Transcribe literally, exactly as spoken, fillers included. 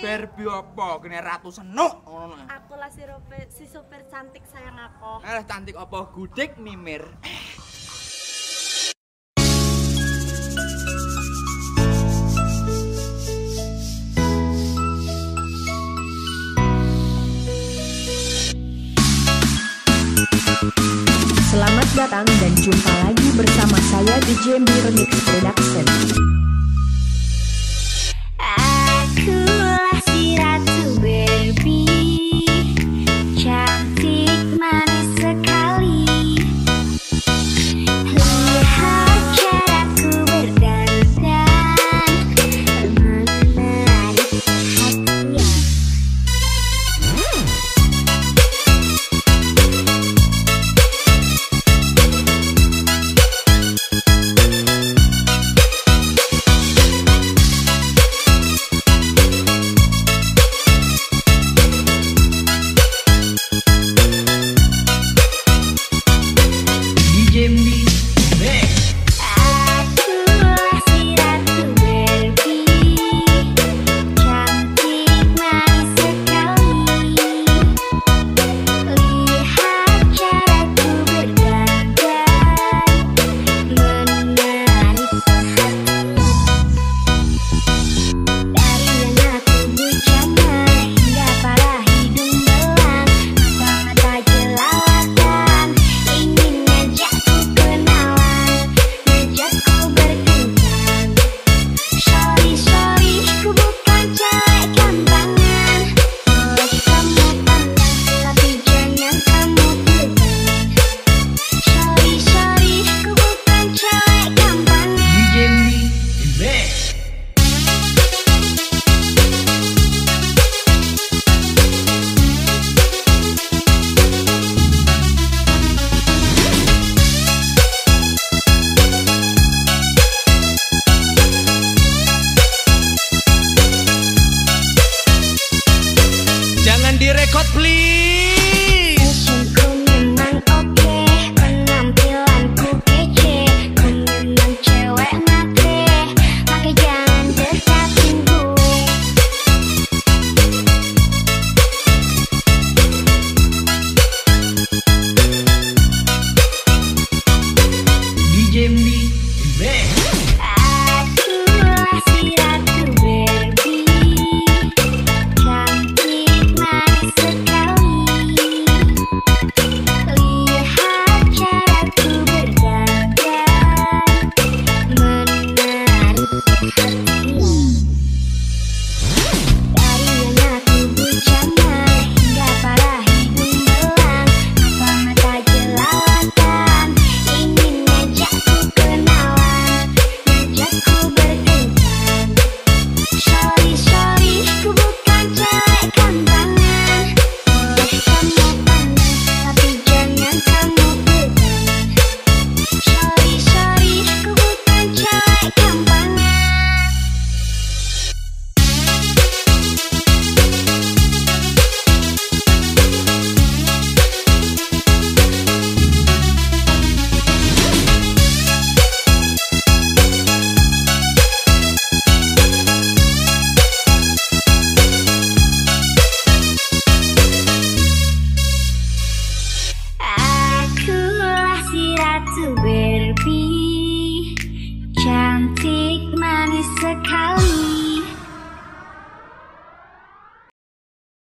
Barbie apa? Kene ratu senuk ngono. Aku lah si, rope, si super cantik sayang aku. Eh cantik apa gudik mimir. Selamat datang dan jumpa lagi bersama saya D J M B Remix Production. Akulah si ratu Barbie, cantik manis sekali. Lihat caraku berdandan, menarik perhatian. Jangan direkod please. Fashionku memang oke, penampilanku kece, ku memang cewek matre, maka jangan dekatin gue. D J M B Remix. Akulah si ratu Barbie, cantik manis sekali. Lihat caraku berdandan, menarik perhatian. Dari yang aku bujangan hingga para hidung belang, mata mata jelalatan, ingin ngajakku kenalan, ngajakku berkencan. Sorry sorry, ku bukan cewek kambangan. Boleh kamu pandang, tapi jangan kamu pegang. Sorry sorry, ku bukan cewek kambangan. Akulah si ratu Barbie, cantik manis sekali.